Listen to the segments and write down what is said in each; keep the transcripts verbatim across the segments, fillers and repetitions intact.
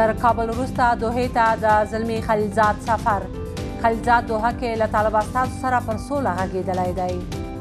تر کابل وروسته دوحې ته د زلمي خلیلزاد سفر. خلیلزاد دوحه کې له طالب استازو سره پر سوله غږېدلی دی.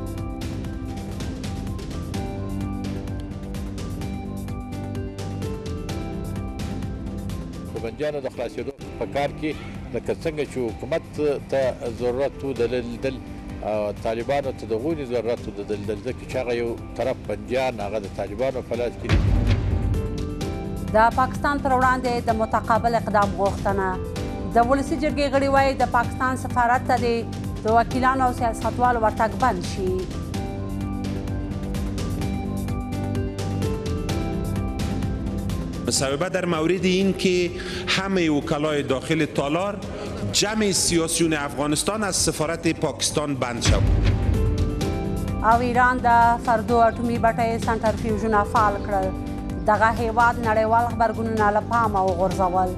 د بندیانو د خلاصېدو په کار کې لکه څنګه چې حکومت ته ضرورت و د لیدل طالبانو ته د غونې ضرورت و د لیدل ځکه چې هغه یو طرف بندیان هغه د طالبانو په لاس کې دي. د پاکستان پر وړاندې د متقابل اقدام غوښتنه. د ولسي جرګې غړي وایي د پاکستان سفارت ته دې د وکیلانو او سیاستوالو ورتګ بند شي. مصوبه در مورد این که همه وکلای داخل تالار جمع سیاسیون افغانستان از سفارت پاکستان بند شد. او ایران د فردو اټومي بټۍ سنټرفیوژونه فعال کړل. دغه هیواد نړیوال غبرګونونه له پامه وغورځول.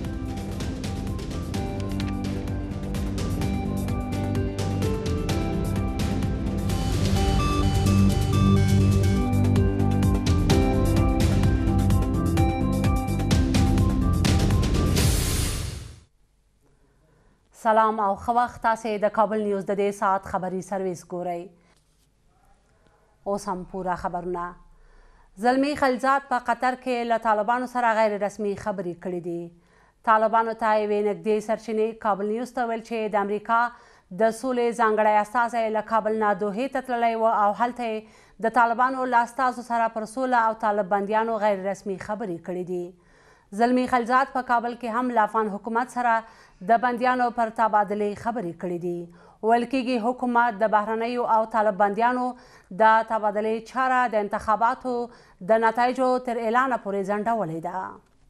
سلام او ښه وخت. تاسې د کابل نیوز د دې ساعت خبري سرویس ګورئ. اوس هم پوره خبرونه. زلمي خلیلزاد په قطر کې له طالبانو سره غیر رسمي خبرې کړې دي. طالبانو ته یوې نږدې سرچینې کابل نیوز ته ویل چې د امریکا د سولې ځانګړی استازی له کابل نه دوحې ته تللی و او هلته یې د طالبانو له استازو سره پر سوله او طالب بندیانو غیر رسمي خبرې کړې دي. زلمي خلیلزاد په کابل کې هم له افغان حکومت سره د بندیانو پر تبادلې خبرې کړې دي. ویل کېږي حکومت د بهرنیو او طالب بندیانو د تبادلې چاره د انتخاباتو د نتایجو تر اعلانه پورې ځنډولې ده.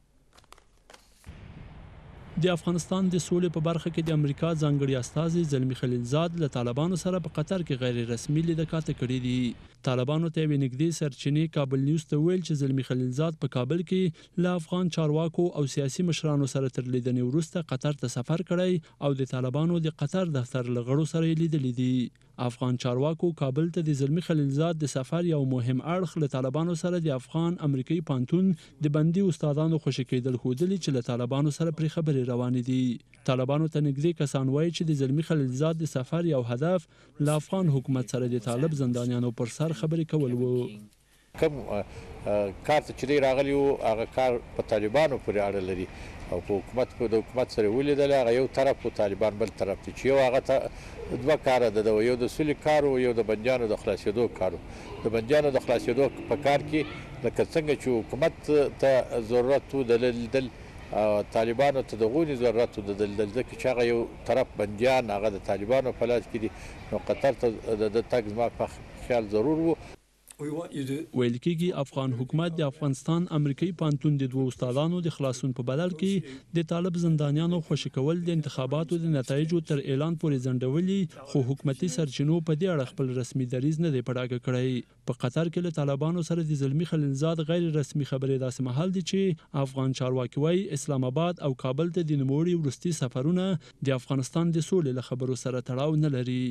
د افغانستان د سولې په برخه کې د امریکا ځانګړي استازي زلمي خلیلزاد له طالبانو سره په قطر کې غیر رسمي لیدکاته کړې دي. طالبانو ته یوې نږدې سرچینې کابل نیوز ته ویل چې زلمي خلیلزاد په کابل کې له افغان چارواکو او سیاسي مشرانو سره تر لیدنې وروسته قطر ته سفر کړی او د طالبانو د قطر دفتر له غړو سره یې لیدلي دي. افغان چارواکو کابل ته د زلمي خلیلزاد د سفر یو مهم اړخ له طالبانو سره د افغان امریکایي پانتون د بندي استادانو خوشي کېدل ښودلي چې له طالبانو سره پرې خبرې روانې دي. طالبانو ته نږدې کسان وایي چې د زلمي خلیلزاد د سفر یو هدف له افغان حکومت سره د طالب زندانیانو پر سر خبرې کول وو. کوم کار ته چې دی راغلی و هغه کار په طالبانو پورې اړه لري او په حکومت په د حکومت سره ولیدل هغه یو طرف و طالبان بل طرف ته چې یو هغه دوه کاره ده یو د سولې کار و یو د بندیانو د خلاصېدو کار و. د بندیانو د خلاصېدو په کار کې لکه څنګه چې حکومت ته ضرورت و د لیدل طالبانو ته د غونې ضرورت و د لیدل ځکه چې هغه یو طرف بندیان هغه د طالبانو په لاس کې دي نو قطر ته د تګ زما په خیال ضرور و. ویل کېږي افغان حکومت د افغانستان امریکایي پانتون د دوه استادانو د خلاصون په بدل کې د طالب زندانیانو خوشي کول د انتخاباتو د نتایجو تر اعلان پورې ځنډولي خو حکومتي سرچینو په دې اړه خپل رسمي دریځ نه دی په ډاګه کړی. په قطر کې له طالبانو سره د زلمي خلیلزاد غیر رسمي خبرې داسې مهال دي چې افغان چارواکي وایي اسلام آباد او کابل ته د نوموړي وروستي سفرونه د افغانستان د سولې له خبرو سره تړاو نه لري.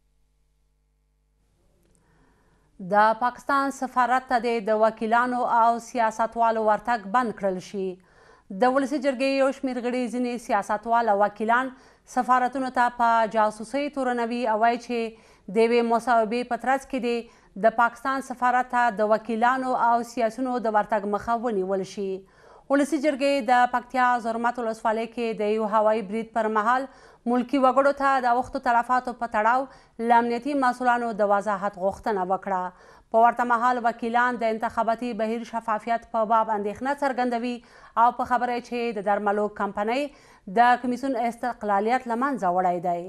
د پاکستان سفارت ته د وکیلانو او سیاستوالو ورتګ بند کړل شي. د ولسي جرګې یو شمېر غړي ځینې سیاستوال او وکیلان سفارتونو ته په جاسوسۍ تورنوي او وایي چې د یوې مصوبې په ترڅ کې د پاکستان سفارت ته د وکیلانو او سیاسیونو د ورتګ مخه ونیول شي. ولسي جرګې د پکتیا زرمت ولسوالۍ کې د یو هوایي برید پر مهال ملکي وګړو ته د اوښتو تلفاتو په تړاو له امنیتي مسؤلانو د وضاحت غوښتنه وکړه. په ورته مهال وکیلان د انتخاباتي بهیر شفافیت په باب اندېښنه څرګندوي او په خبره چې د درملو کمپنۍ د کمیسیون استقلالیت له منځه وړی دی.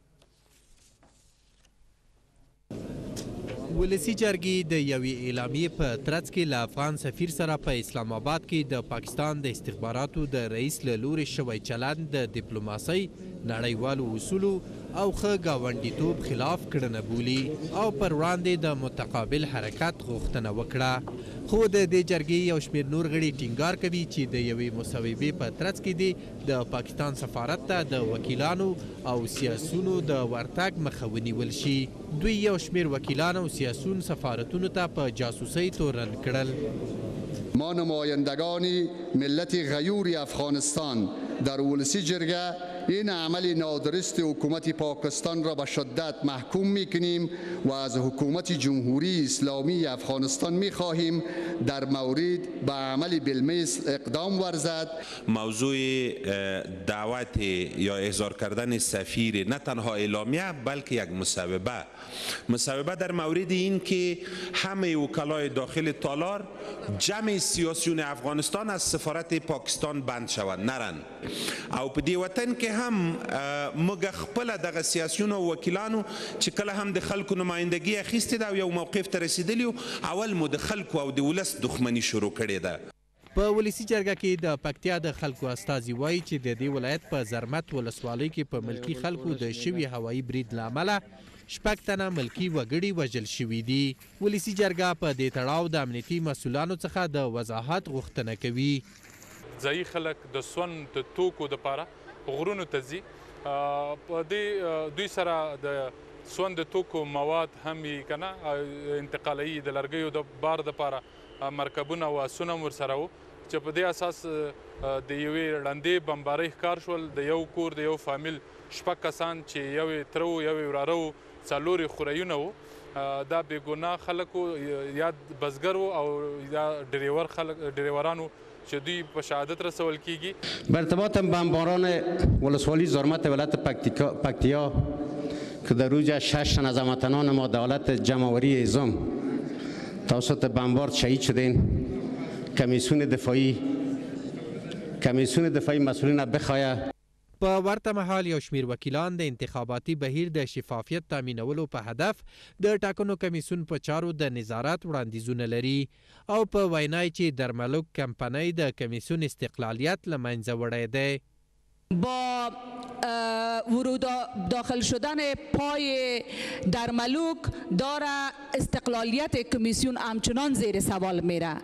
ولسي جرګې د یوې اعلامیې په ترڅ کې له افغان سفیر سره په اسلام آباد کې د پاکستان د استخباراتو د رئیس له لورې شوی چلند د ډیپلوماسۍ نړیوالو اصولو او ښه ګاونډیتوب خلاف کړنه بولي او پر وړاندې د متقابل حرکت غوښتنه وکړه. خو د دې جرګې یو شمېر نور غړي ټینګار کوي چې د یوې مصوبې په ترڅ کې دي د پاکستان سفارت ته د وکیلانو او سیاسونو د ورتګ مخه ونیول شي. دوی یو شمېر وکیلان او سیاسون سفارتونو ته په جاسوسۍ تورن کړل. ما نمایندگان ملت غیور افغانستان در ولسی جرگه این عمل نادرست حکومت پاکستان را به شدت محکوم میکنیم و از حکومت جمهوری اسلامی افغانستان میخواهیم در مورد به عمل بالمثل اقدام ورزد. موضوع دعوت یا احضار کردن سفیر نه تنها اعلامیه بلکه یک مصوبه مصوبه در مورد این که همه وکلای داخل تالار جمع سیاسیون افغانستان از سفارت پاکستان بند شود نرن او په دې وطن کې هم موږ خپل دغه سیاسیون او وکیلانو چې کله هم د خلکو نمایندګي اخیستې ده او یو موقف ته رسیدلی اول مو د خلکو او د ولس دښمني شروع کړې ده. په ولسی جرګه کې د پکتیا د خلکو استازي وایي چې د دې ولایت په زرمت ولسوالۍ کې په ملکي خلکو د شوي هوایي برید له امله شپږ تنه ملکي وګړي وژل شوي دي. ولسی جرګه په دې تړاو د امنیتي مسؤلانو څخه د وضاحت غوښتنه کوي. ځایي خلک د سون د توکو دپاره غرونو ته ځي په دې دوی سره د سون د توکو مواد هم یې که نه انتقالوي د لرګیو د بار دپاره مرکبونه او اسونه هم ورسره وو چې په دې اساس د یوې ړندې بمبارۍ ښکار شول. د یو کور د یو فامیل شپږ کسان چې یو یې تره و یو یې وراره و څلور یې خورایونه وو دا بېګناه خلک وو یا بزګر وو او یا ډریور خلک ډریوران وو چې دوی په شهادت رسول کیږي. به ارتباط بمباران ولسوالی زرمت ولایت پکتیا که در روز شش تن از هموطنان ما در حالت جمع‌آوری اعزام توسط بمبارد شهید شدین کمیسیون دفاعی کمیسیون دفاعی مسئولین بخواهد په ورته مهال یو شمیر وکیلان د انتخاباتي بهیر د شفافیت تامینولو په هدف د ټاکنو کمیسیون په چارو د نظارت وړاندیزونه لري او په وینای چې درملوک کمپنۍ د کمیسیون استقلالیت له منځه وړی دی. با ورود داخل شدن پای در ملوک داره استقلالیت کمیسیون همچنان زیر سوال میره.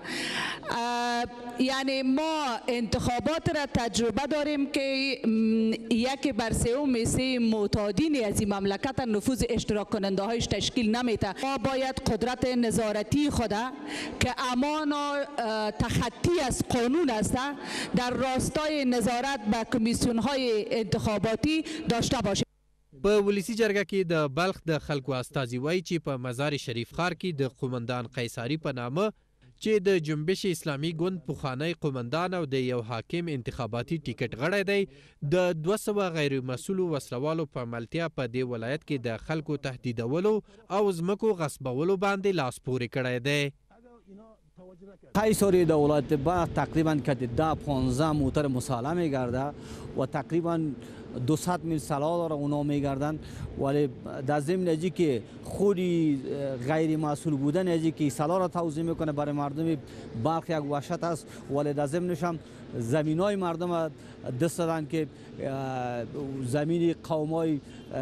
یعنی ما انتخابات را تجربه داریم که یکی بر سوم سه معتادین از این مملکت نفوذ اشتراک کننده هایش تشکیل نمیده. ما باید قدرت نظارتی خود که امان و تخطی از قانون است در راستای نظارت به کمیسیون های انتخاباتی داشته باشه. په ولسی جرګه کې د بلخ د خلکو استازي وایي چې په مزار شریف ښار کې د قومندان قیصاري په نامه چې د جنبش اسلامي ګوند پخوانی قومندان او د یو حاکم انتخاباتي ټیکټ غړی دی د دوه سوه غیر مسؤلو وسلوالو په ملتیا په دې ولایت کې د خلکو تهدیدولو او ځمکو غصبولو باندې لاس پورې کړی دی. قیصاری در ولایت بلخ تقریبا که ده پانزده موتر مسالمه میگرده و تقریبا دویست میل سلاح داره اونا میگردن ولی در ضمن ازی که خودی غیر مسئول بودن ازی که سلاح را توزیع میکنه برای مردم بلخ یک وحشت است ولی در ضمنش هم زمین های مردم دست دادن که زمین قوم های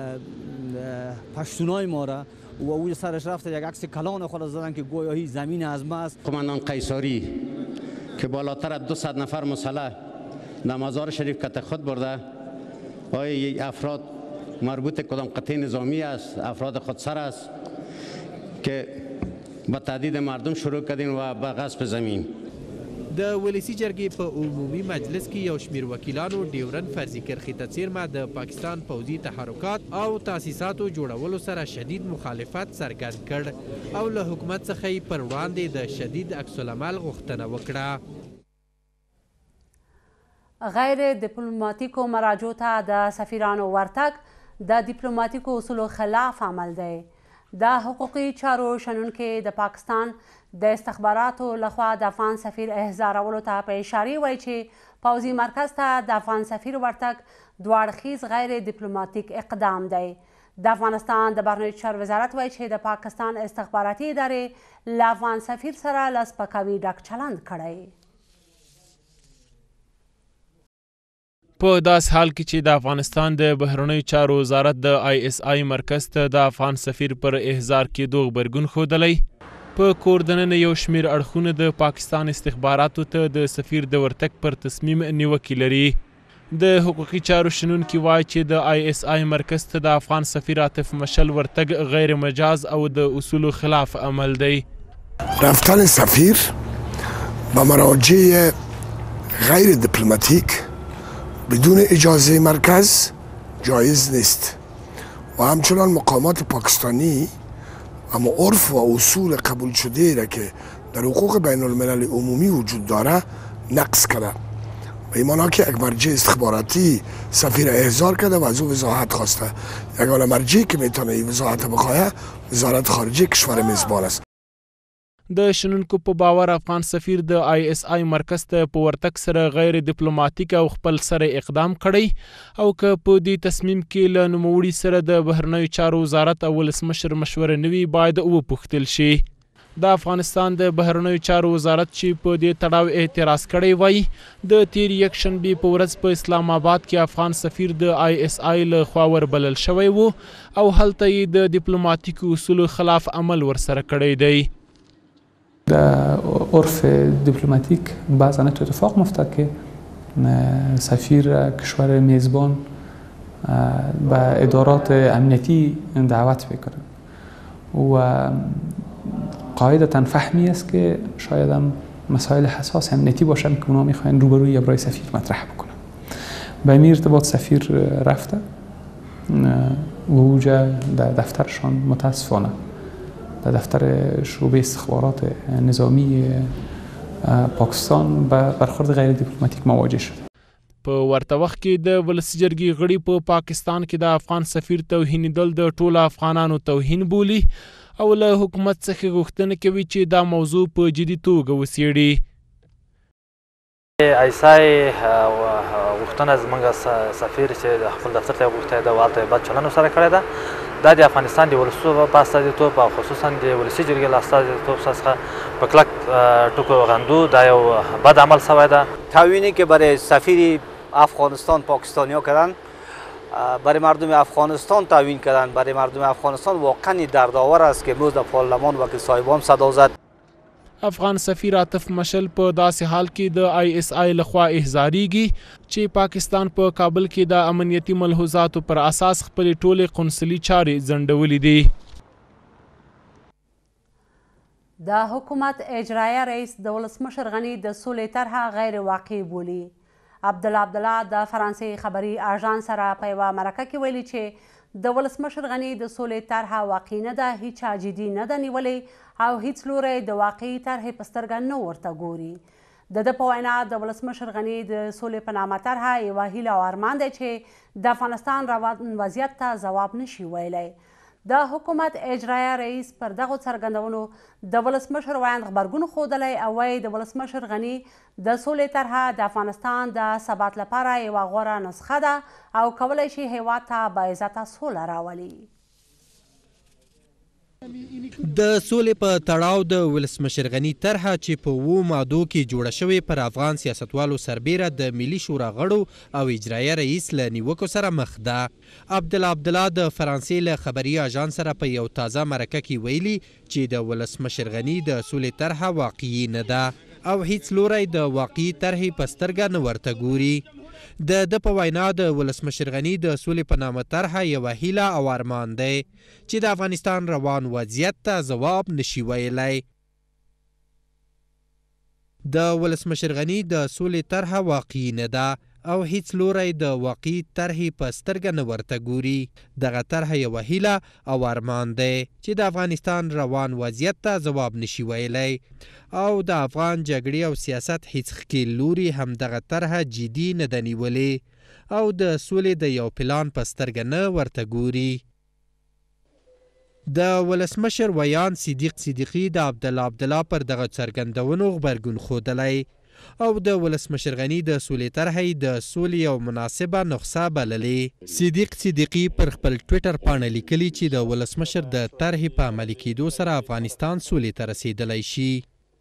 پشتون های ما را و او سرش رفته یک عکس کلان خود زدن که گویاهی زمین از ما است. قومندان قیصاری که بالاتر از دویست نفر مسلح در مزار شریف کت خود برده آیا افراد مربوط کدام قطعه نظامی است افراد خودسر است که به تهدید مردم شروع کردین و به غصب زمین. د ولسی جرګې په عمومي مجلس کې یو شمیر وکیلانو ډیورن فرضي کرښې ته څیرمه د پاکستان پوځي تحرکات او تاسیساتو جوړولو سره شدید مخالفت څرګند کړ او له حکومت څخه یې پر وړاندې د شدید عکس العمل غوښتنه وکړه. غیر دیپلوماتیکو مراجعو ته د سفیرانو ورتګ د دیپلوماتیکو اصولو خلاف عمل دی. د حقوقي چارو شنونکي د پاکستان د استخباراتو لخوا د افغان سفیر احضارولو ته په اشارې وایي چې پوځي مرکز ته د افغان سفیر ورتګ دوه اړخیز غیر دیپلوماتیک اقدام دی. د افغانستان د بهرنیو چارو وزارت وایي چې د پاکستان استخباراتي ادارې له افغان سفیر سره له سپکاوي ډک چلند کړی. په داس حال کې چې د افغانستان د بهرنیو چارو وزارت د آی اس آی مرکز ته د افغان سفیر پر احضار کېدو غبرګون ښودلی په کور دننه یو شمیر اړخونه د پاکستان استخباراتو ته د سفیر د ورتګ پر تصمیم نیوکې لري. د حقوقي چارو شنونکي وایي چې د آی اس آی مرکز ته د افغان سفیر عاطف مشل ورتګ غیر مجاز او د اصولو خلاف عمل دی. رفتن سفیر با مراجع غیر دیپلماتیک بدون اجازه مرکز جایز نیست و همچنان مقامات پاکستانی اما عرف و اصول قبول شده را که در حقوق بین الملل عمومی وجود داره نقض کرده. به ایمانا که یک مرجع استخباراتی سفیر احضار کرده و از او وضاحت خواسته. یگانه مرجعی که میتونه این وضاحت بخواه وزارت خارجه کشور میزبان است. د شنونکو په باور افغان سفیر د آی اس آی مرکز ته په ورتګ سره غیر ډیپلوماټیک او خپل سره اقدام کړی او که په دې تصمیم کې له نوموړي سره د بهرنیو چارو وزارت او ولسمشر مشوره نه وي باید وپوښتل شي. د افغانستان د بهرنیو چارو وزارت چې په دې تړاو اعتراض کړی وای د تیر یکشنبې په ورځ په اسلام آباد کې افغان سفیر د آی اس آی له خوا وربلل شوی و او هلته یې د ډیپلوماټیکو اصولو خلاف عمل ورسره کړی دی. در عرف دیپلماتیک بعضا اتفاق میفته که سفیر کشور میزبان به ادارات امنیتی دعوت میکنه و قاعدتا فهمی است که شاید هم مسائل حساس امنیتی باشن که اونا میخواین روبروی ابرای سفیر مطرح بکنن. به این ارتباط سفیر رفته و اوجا در دفترشان متاسفانه در دفتر شعبه استخبارات نظامی پاکستان به برخورد غیر دیپلماتیک مواجه شد. په ورته وخت کې د ولسي جرګې غړي په پاکستان کې د افغان سفیر توهینېدل د ټولو افغانانو توهین بولي او له حکومت څخه غوښتنه کوي چې دا موضوع په جدي توګه وڅېړي. ایسای غوښتنه زموږ سفیر چې د خپل دفتر ته غوښتې ده هلته بد چلند ورسره کړی ده. دا د افغانستان د ولسو په استازیتوب او خصوصا د ولسي جرګې له استازیتوب څخه په کلک ټکو غندو دا یو بد عمل شوی ده. تعیینی که برای سفیر افغانستان پاکستانیا کردن برای مردم افغانستان تعیین کردن برای مردم افغانستان واقعا دردآور است که امروز در پارلمان وکیل صاحبان صدا زد. افغان سفیر عاطف مشل په داسې حال کې د آی اس آی لخوا احضاریږي چې پاکستان په کابل کې د امنیتي ملحوظاتو پر اساس خپلې ټولې قونسلي چارې ځنډولې دي. د حکومت اجرایه رئیس د ولسمشر غني د سولې طرحه غیر واقعي بولي. عبدالله عبدالله د فرانسې خبري اژانس سره په یوه مرکه کې ویلي چې د ولسمشر غني د سولې طرحه واقعي نه ده، هیچا جدي نه ده نیولې او هیڅ لوری د واقعي طرحې په سترګه نه ورته ګوري. د ده په وینا د ولسمشر غني د سولې په نامه طرحه یوه هیله او ارمان دی چې د افغانستان روان وضعیت ته ځواب نشي ویلی. د حکومت اجرایه رئیس پر دغو څرګندونو د ولسمشر ویاند غبرګون ښودلی او وایي د ولسمشر غني د سولې طرحه د افغانستان د ثبات لپاره یوه غوره نسخه ده او کولی شي هیواد ته باعزته سوله راولي. د سولې په تړاو د ولسمشر غني طرحه چې په اوو مادو کې جوړه شوې پر افغان سیاستوالو سربیره د ملي شورا غړو او اجرایه رئیس له نیوکو سره مخ ده. عبدالله عبدالله د فرانسې له خبري اژانس سره په یو تازه مرکه کې ویلي چې د ولسمشر غني د سولې طرحه واقعي نه ده او هیڅ لوری د واقعي طرحې په سترګه نه ورته ګوري. د ده په وینا د ولسمشر غني د سولې په نامه طرحه یوه هیله او ارمان دی چې د افغانستان روان وضعیت ته ځواب نشي ویلی. د ولسمشر غني د سولې طرحه واقعي نه ده او هیڅ لوری د واقعي طرحې په سترګه نه ورته ګوري. دغه طرحه یوه هیله او ارمان دی چې د افغانستان روان وضعیت ته ځواب نشي ویلی او د افغان جګړې او سیاست هیڅ ښکیل لوري هم دغه طرحه جدي نه ده نیولې او د سولې د یو پلان په سترګه نه ورته ګوري. د ولسمشر ویان صدیق صدیقي د عبدالله عبدالله پر دغه څرګندونو غبرګون ښودلی او د ولسمشر غني د سولې طرحه د سولې یو مناسبه نسخه بللې. صدیق صدیقي پر خپل ټویټر پاڼه لیکلي چې د ولسمشر د طرحې په عملي کېدو سره افغانستان سولې ته رسیدلی شي.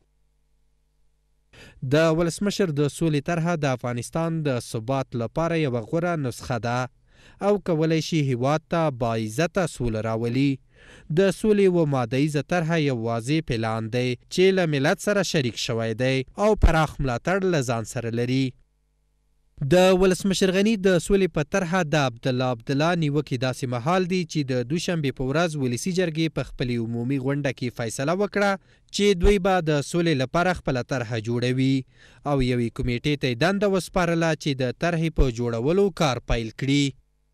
د ولسمشر د سولې طرحه د افغانستان د ثبات لپاره یوه غوره نسخه ده او کولی شي هیواد ته باعزته سوله راولي. د سولې و مادهیزه طرحه یو واضح پلان دی چې له ملت سره شریک شوی دی او پراخ ملاتړ له ځان سره لري. د ولسمشر غني د سولې په طرحه د عبدالله عبدالله نیوکې داسې مهال دي چې د دوشنبې په ورځ ولسي جرګې په خپلې عمومي غونډه کې فیصله وکړه چې دوی به د سولې لپاره خپله طرحه جوړوي او یوې کمیټې ته یې دنده وسپارله چې د طرحې په جوړولو کار پیل کړي.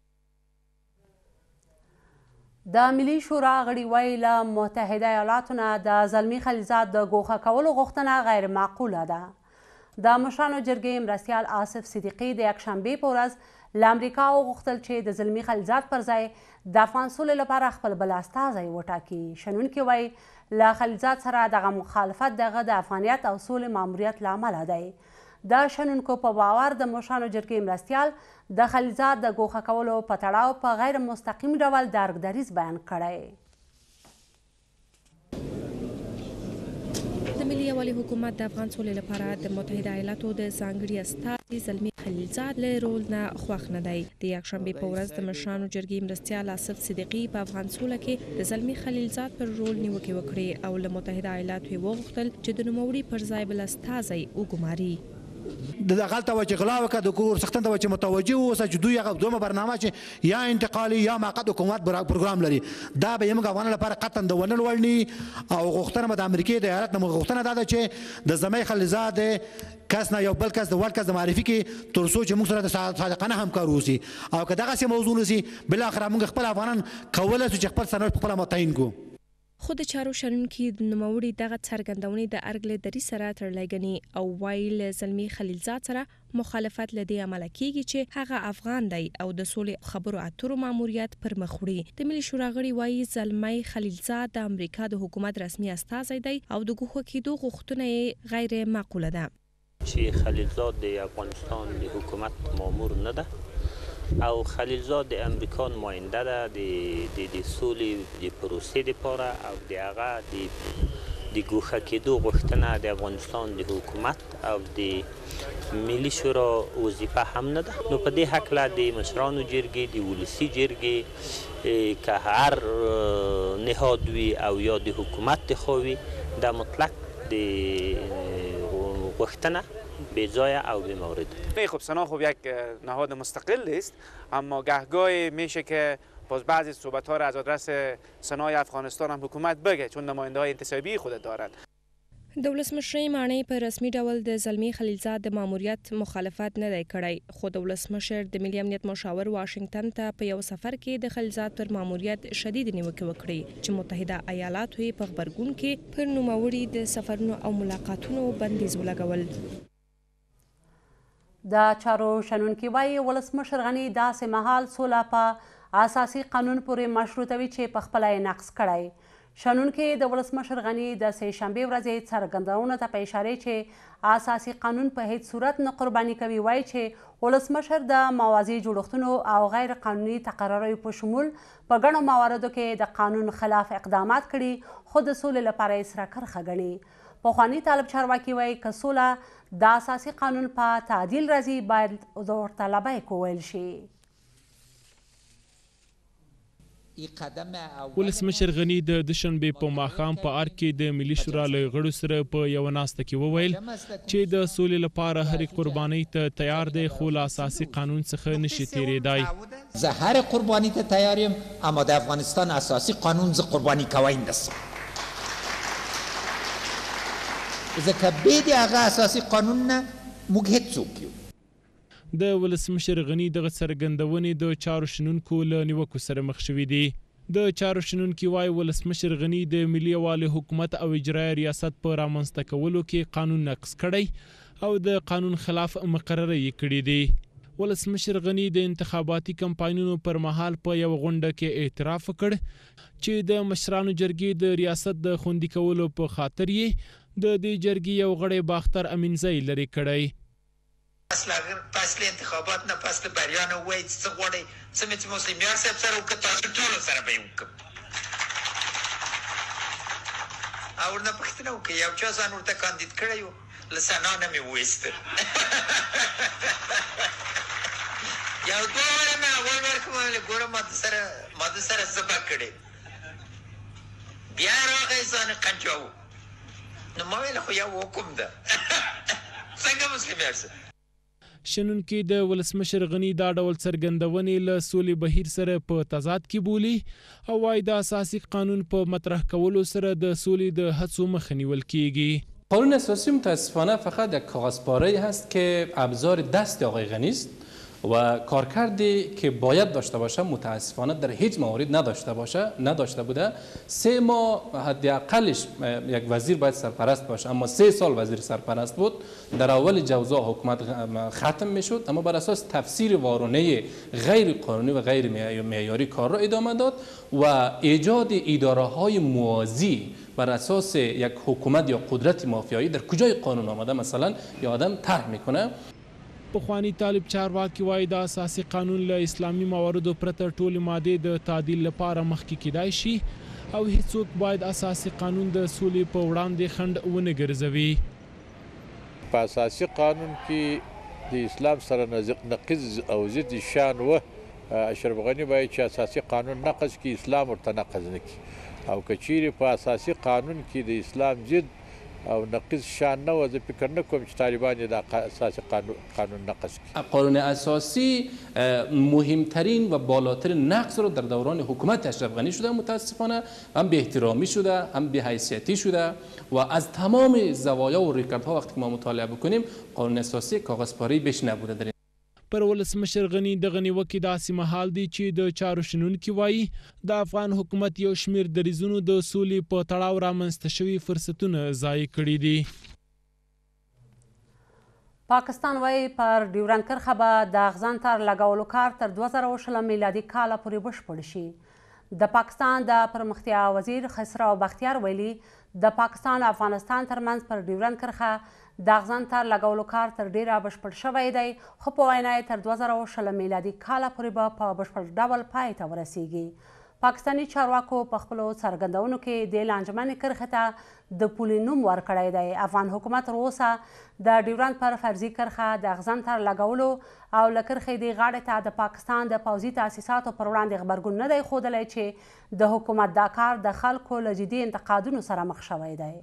د ملي شورا غړي وایي له متحده ایالاتو نه د زلمي خلیلزاد د ګوښه کولو غوښتنه غیر معقوله ده. د مشرانو جرګې مرستیال آصف صدیقي د یکشنبې په ورځ له امریکا وغوښتل چې د زلمي خلیلزاد پر ځای د افغان سولې لپاره خپل بل استازی وټاکي. شنونکي وایي له خلیلزاد سره دغه مخالفت دغه د افغانیت او سولې ماموریت له امله دی. د شنونکو په باور د مشرانو جرګې مرستیال د خلیلزاد د ګوښه کولو په تړاو په غیر مستقیم ډول درک بیان کړی. د ملي یووالي حکومت د افغان سولې لپاره د متحده ایالاتو د ځانګړي استازي زلمي خلیلزاد له رول نه خوښ نه دی. د یکشنبې په ورځ د مشرانو جرګې مرستیال آصف صدیقي په افغان سوله کې د زلمي خلیلزاد پر رول نیوکې وکړې او له متحده ایالاتو یې وغوښتل چې د نوموړي پر ځای بل استازی وګماري. د دغلته و چې غلا وکړه د کور سختن ته و چې متوجه اوسه چې دوی هغه دومره برنامه چې یا انتقالي یا موقت حکومت پروګرام لري دا به یې موږ افغانانو لپاره قطعا د ونل وړ نه او غوښتنه به د امریکې د ایالت نه غوښتنه دا ده چې د زلمي خلیلزاد کس نه یو بل کس د وړ کس د معرفي کې تر څو چې موږ سره د صادقانه همکار اوسي او که دغسې موضوع نه سي بالاخره موږ خپل افغانان کولی شو چې خپل سرنوشت پخپله متعین کړو. خو د چارو شنونکي د نوموړي دغه څرګندونې د ارګ له دري سره تړلی ګڼي او وایي له زلمي خلیلزاد سره مخالفت له دې امله کیږي چې هغه افغان دی او د سولې خبرو اترو ماموریت پر مخ وړي. د ملي شورا غړي وایي زلمي خلیلزاد د امریکا د حکومت رسمي استازی دی او د ګوښه کېدو غوښتنه یې غیر معقوله ده. چې خلیلزاد د افغانستان د حکومت مامور نه ده او خلیلزاد د امریکا نماینده ده د د سولې د پروسې لپاره او د هغه د ګوښه کېدو غوښتنه د افغانستان د حکومت او د ملي شورا وظیفه هم نه ده. نو په دې هکله د مشرانو جرګې د ولسي جرګې که هر نهاد وي او یا د حکومت د خوا وي د مطلق د غوښتنه بی‌جای او بی‌مورد. خب سنا خب یک نهاد مستقل است اما گهگاهی میشه که باز بعضی صحبت ها را از آدرس سنای افغانستان هم حکومت بگه چون نماینده های انتصابی خود دارد. د ولسمشرۍ ماڼۍ په رسمي ډول د زلمي خلیلزاد د ماموریت مخالفت نه دی کړی خو د ولسمشر د ملي امنیت مشاور واشنگټن ته په یو سفر کې د خلیلزاد پر ماموریت شدید نیوکې وکړې چې متحده ایالاتو یې په غبرګون کې پر نوموړي د سفرونو او ملاقاتونو بندیز ولګول. د چارو شنونکي وایي ولسمشر غني داسې مهال سوله په اساسي قانون پورې مشروطوي چې په خپله یې نقض کړی. شنونکي د ولسمشر غني د سې شنبې ورځې څرګندونو ته په اشارې چې اساسي قانون په هیڅ صورت نه قرباني کوي وایي چې ولسمشر د موازي جوړښتونو او غیر قانوني تقرریو په شمول په ګڼو مواردو کې د قانون خلاف اقدامات کړي خو د سولې لپاره یې سره کرښه ګڼي. پخواني طالب چارواکي وایي که سوله د اساسي قانون په تعدیل راځي باید ورته لبیک وویل شي. ولسمشر غني د دوشنبې په ماښام په ارګ کې د ملي شورا له غړو سره په یوه ناسته کې وویل چې د سولې لپاره هرې قربانۍ ته تیار دی خو له اساسي قانون څخه نشي تیریدای. زه هرې قربانۍ ته تیار یم اما د افغانستان اساسي قانون زه قرباني کوی نشم ځکه بې د هغه اساسي قانون نه موږ هېڅ څوک یو. د ولسمشر غني دغه څرګندونې د چارو شنونکو له نیوکو سره مخ شوي دي. د چارو شنونکي وایي ولسمشر غني د ملي یووالي حکومت او اجرایه ریاست په رامنځته کولو کې قانون نقض کړی او د قانون خلاف مقرره یې کړې دي. ولسمشر غني د انتخاباتي کمپاینونو پر مهال په یو غونډه کې اعتراف وکړ چې د مشرانو جرګې د ریاست د خوندي کولو په خاطر یې د دې جرګې یو غړی باختر امینزی لرې کړی. فصل انتخابات نه فصل بریا نه وایي څه غواړئ څه مې چې مسلم یار صاحب سره وکړه تاسو ټولو سره به یې وکړم او ورنه پوښتنه وکړئ یو چا ځان ورته کاندید کړی و له سنا نه مې وویسته یو دوه واره مې اول ورکړم ویل ګوره ما د سره ما د سره زبه کړې بیا راغی ځان قنجاو نو ما ویل خو یو حکم ده څنګه مسلم یار صاحب. شنونکي د ولسمشر غني دا ډول څرګندونې له سولې بهیر سره په تضاد کې بولي او وايي د اساسي قانون په مطرح کولو سره د سولې د هڅو مخه نیول کیږي. قانون اساسی متاسفانه فقط یک کاغذپاره هست که ابزار دست آقای غنی است و کارکردی که باید داشته باشه متاسفانه در هیچ موارد نداشته باشه نداشته بوده. سه ماه حداقلش یک وزیر باید سرپرست باشه، اما سه سال وزیر سرپرست بود. در اول جوزا حکومت ختم میشد، اما بر اساس تفسیر وارونه غیر قانونی و غیر معیاری کار را ادامه داد و ایجاد اداره های موازی بر اساس یک حکومت یا قدرت مافیایی در کجای قانون آمده مثلا یا آدم طرح میکنه. پخوانی طالب چارواکي وایي د اساسي قانون له اسلامي مواردو پرته ټولې مادې د تعدیل لپاره مخکې کیدای شي او هیڅوک باید اساسي قانون د سولې په وړاندې خنډ ونه ګرځوي. په اساسي قانون کې د اسلام سره نقض او ضد شان و اشرف غني باید چې اساسي قانون نقض کړي، اسلام ورته نقض نه کړي او که چیرې په اساسي قانون کې د اسلام ضد او نقض شان نه و، زه فکر نه کوم چې طالبان یې د اساسي قانون نقض کړي. قانون اساسی مهمترین و بالاترین نقض رو در دوران حکومت اشرف غنی شده، متاسفانه هم به احترامی شده هم به حیثیتی شده و از تمام زوایا و ریکاردها وقتی که ما مطالعه بکنیم قانون اساسی کاغذپاره‌ای بیش نبوده. در پر ولسمشر غني دغه نیوکې داسې مهال دی چې د چارو شنونکي وایي د افغان حکومت یو شمېر دریځونو د سولې په تړاو رامنځته شوي فرصتونه ضایع کړي دي. پاکستان وایي پر ډیورنډ کرښه به د اغزن تار لګولو کار تر دوه زره شلم میلادي کاله پورې بشپړ شي. د پاکستان د پرمختیا وزیر خسرو بختیار ویلي د پاکستان او افغانستان ترمنځ پر ډیورنډ کرښه د اغزن تار لګولو کار تر ډیره بشپړ شوی دی، خو په وینا یې تر دوه زره شلم میلادي کاله پورې به په بشپړ ډول پای ته ورسیږي. پاکستاني چارواکو په خپلو څرګندونو کې د لاندېمنې کرښې ته د پولې نوم ورکړی دی. افغان حکومت تر اوسه د ډیورنډ پر فرضي کرښه د اغزن تار لګولو او له کرښې دې غاړې ته د پاکستان د پوځي تاسیساتو پر وړاندې غبرګون نه دی ښودلی چې د حکومت دا کار د خلکو له جدي انتقادونو سره مخ شوی دی.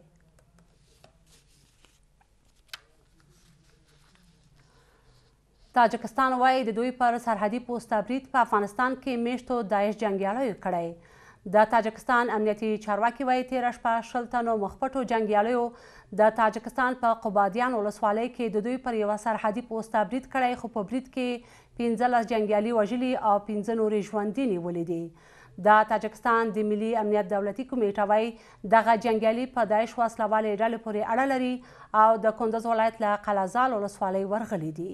تاجکستان وایي د دوی پر سرحدي پوسته برید په افغانستان کې میشتو داعش جنګیالیو کړی. د تاجکستان امنیتي چارواکي وایي تېره شپه شل تنو مخپټو جنګیالیو د تاجکستان په قبادیان ولسوالۍ کې د دوی پر یوه سرحدي پوسته برید کړی، خو په برید کې پنځلس جنګیالي وژلي او پنځه نورې ژوندي نیولي دي. د تاجکستان د ملي امنیت دولتي کمیټه وایي دغه جنګیالي په داعش وسلوالې ډلې پورې اړه لري او د کندز ولایت له قلعهزال ولسوالۍ ورغلي دي.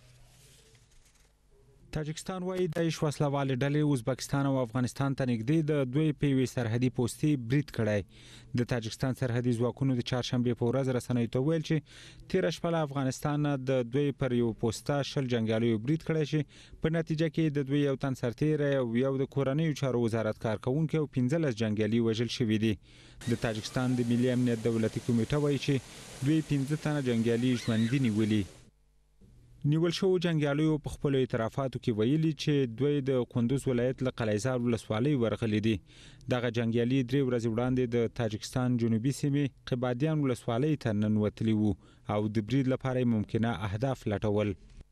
تاجکستان وایي داعش وسلوالې ډلې ازبکستان او افغانستان ته نږدې د دوی په یوې سرحدي پوستې برید کړی. د تاجکستان سرحدي ځواکونو د چهارشنبې په ورځ رسنیو ته وویل چې تېره شپه له افغانستان د دوی پر یو پوسته شل جنګیالیو برید کړی چې په نتیجه کې د دوی یو تن سرتیری او یو د کورنیو چارو وزارت کارکوونکی او پنځلس جنګیالي وژل شوي دي. د تاجکستان د ملي امنیت دولتي کمیټه وایي چې دوی پنځه تنه جنګیالي ژوندي نیولي. نیول شوو جنګیالیو په خپلو اعترافاتو کې ویلي چې دوی د کندوز ولایت له قلعهزال ولسوالۍ ورغلي دي. دغه جنګیالي درې ورځې وړاندې د تاجکستان جنوبي سیمې قبادیان ولسوالۍ ته ننوتلي وو او د برید لپاره یې ممکنه اهداف لټول.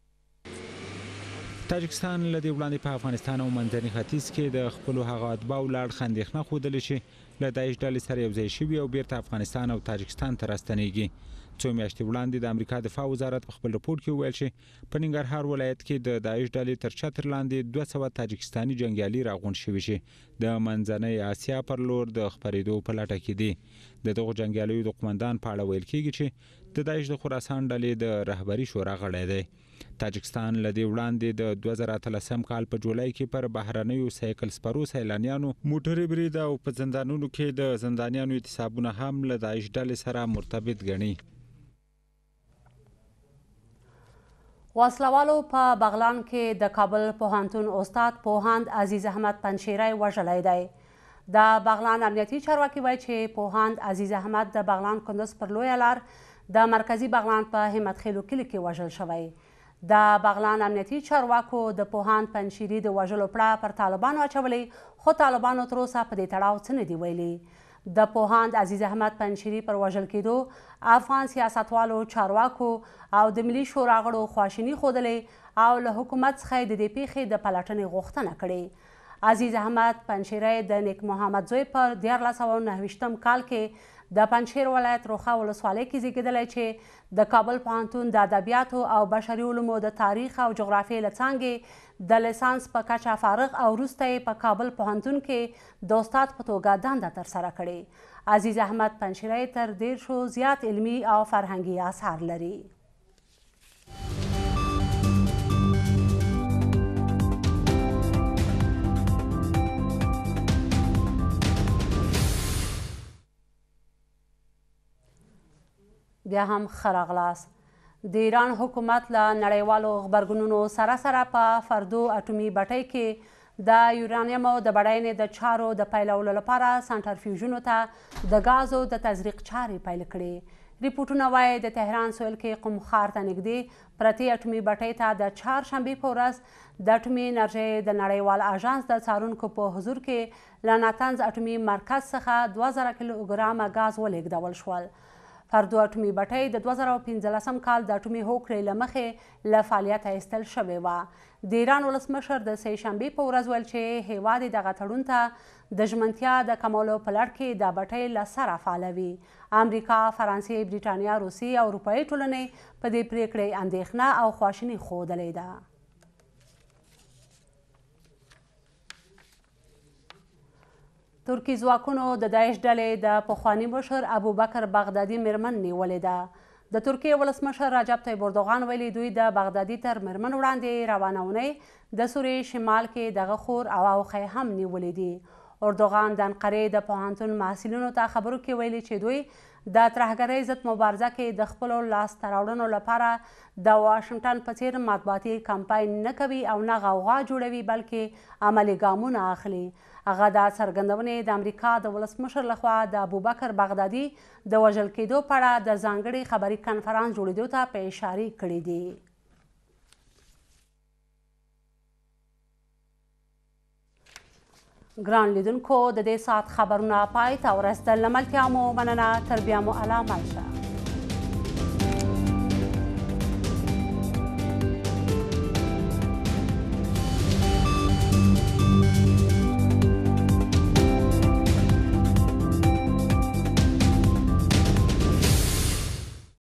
تاجکستان له دې وړاندې په افغانستان او منځني ختیځ کې د خپلو هغو اتباعو له اړخه اندېښنه ښودلې چې له داعش ډلې سره یو ځای شوي او بیرته افغانستان او تاجکستان ته راستنیږي. څو میاشتې وړاندې د امریکا دفاع وزارت په خپل رپورټ کې وویل چې په ننګرهار ولایت کې د داعش ډلې تر چتر لاندې دوه سوه تاجکستاني جنګیالي راغونډ شوي چې د منځنۍ اسیا پر لور د خپرېدو په لټه کې دي. د دغو جنګیالیو د قومندان په اړه ویل کېږي چې د داعش د خراسان ډلې د رهبري شورا غړی دی. تاجکستان له دې وړاندې د دوه زره اتلسم کال په جولای کې پر بهرنیو سایکل سپرو سیلانیانو موټرې برید او په زندانونو کې د زندانیانو اعتصابونه هم له داعش ډلې سره مرتبط ګڼي. وسلوالو په بغلان کې د کابل پوهنتون استاد پوهاند عزیز احمد پنشیری وژلی دی. د بغلان امنیتي چارواکي وایي چې پوهاند عزیز احمد د بغلان کندز پر لویه لار د مرکزي بغلان په همت خیلو کلي کې وژل شوی. د بغلان امنیتي چارواکو د پوهاند پنشیری د وژلو پړه پر طالبانو اچولی، خو طالبانو تر اوسه په دې تړاو څه نه دي ویلي. د پوهاند عزیز احمد پنجشیري پر وژل کېدو افغان سیاستوالو، چارواکو او د ملي شورا غړو خواشیني ښودلې او له حکومت څخه یې د دې پیښې د پلټنې غوښتنه کړې. عزیز احمد پنجشیری د نیک محمد زوی په دیارلس سوه نهه ویشتم کال کې د پنجشیر ولایت روخه ولسوالۍ کې زیږېدلی چې د کابل پوهنتون د ادبیاتو او بشري علومو د تاریخ او جغرافیې له څانګې د لیسانس په کچه فارغ او وروسته یې په کابل پوهنتون کې د استاد په توګه دنده ترسره کړې. عزیز احمد پنجشیری تر دېرشو زیات علمي او فرهنګي اثار لري. بیا هم ښه راغلاست. د ایران حکومت له نړیوالو غبرګونونو سره سره په فردو اټومي بټۍ کې د یورانیمو د بډاینې د چارو د پیلولو لپاره سنټرفیوژونو ته د غازو د تزریق چارې پیل کړې. ریپورټونه وایي د تهران سویل کې قم ښار ته نږدې پرتې اټومي بټۍ ته د چهارشنبې په ورځ د اټومي انرژۍ د نړیوال اژانس د څارونکو په حضور کې له ناتنز اټومي مرکز څخه دوه زره کیلوګرامه غاز ولېږدول شول. فردو اټومي بټۍ د دوه زره پنځلسم کال د اټومي هوکړې له مخې له فعالیته ایستل شوې وه. د ایران ولسمشر د سه شنبې په ورځ ویل چې هیواد یې دغه تړون ته د ژمنتیا د کمولو په لړ کې دا بټۍ له سره فعالوي. امریکا، فرانسې، بریټانیا، روسیې او اروپایي ټولنې په دې پریکړې اندېښنه او خواشیني ښودلې ده. ترکي ځواکونو د داعش ډلې د پخواني مشر ابوبکر بغدادي میرمن نیولې ده. د ترکیې ولسمشر رجب طیب اردوغان ویلي دوی د بغدادي تر میرمن وړاندې روانه اونۍ د سوریې شمال کې دغه خور او اوښۍ هم نیولې دي. اردوغان د انقرې د پوهنتون محصلینو ته خبرو کې ویلي چې دوی د ترهګرۍ ضد مبارزه کې د خپلو لاسته راوړنو لپاره د واشنګټن په څیر مطبوعاتي کمپاین نه کوي او نه غوغا جوړوي بلکې عملي ګامونه اخلي. هغه دا څرګندونې د امریکا د ولسمشر لخوا د ابوبکر بغدادي د وژل کېدو په اړه د ځانګړي خبري کنفرانس جوړېدو ته په اشارې کړي دي. ګران لیدونکو د دې ساعت خبرونه پای ته ورسېدل. له ملتیا مو مننه. تر بیا مو الله مل شه.